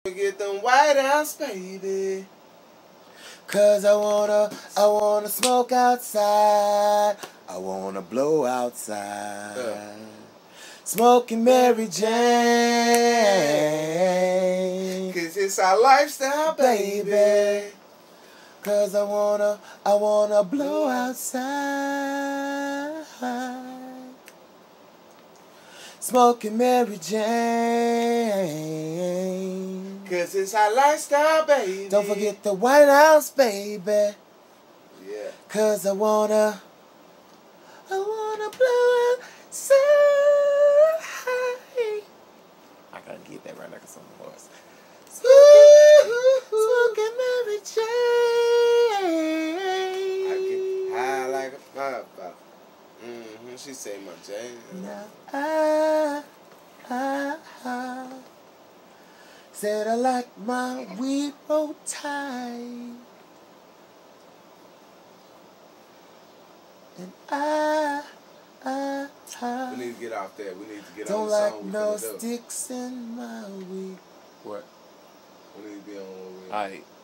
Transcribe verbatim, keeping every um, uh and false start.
Get them White House, baby. Cause I wanna, I wanna smoke outside. I wanna blow outside. Uh. Smoking Mary Jane. Cause it's our lifestyle, baby. Cause I wanna, I wanna blow outside. Smoking Mary Jane. Cause it's our lifestyle, baby. Don't forget the White House, baby. Yeah. Cause I wanna, I wanna blow outside. I gotta get that right like a song voice. Smoking Mary Jane. I get high like a pop. Mm-hmm. She say my Jane. Now I, I, I said I like my weed roll tight. And I, I, I We need to get off that. We need to get don't on the like song. no sticks in my weed. What? We need to be on what we Alright.